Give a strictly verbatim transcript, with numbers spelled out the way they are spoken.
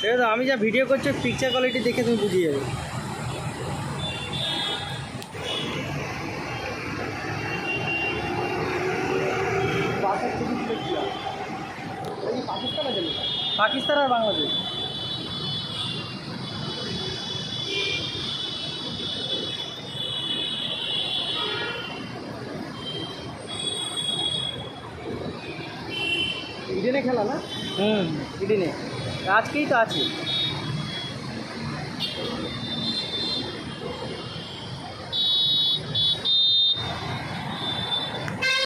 ঠিক আছে, আমি যা ভিডিও করছি পিকচার কোয়ালিটি দেখে তুমি বুঝিয়ে যাবে। পাকিস্তান আর বাংলাদেশ। ইডেনে খেলা না? হুম, ইডেনে আজকেই তো আছে।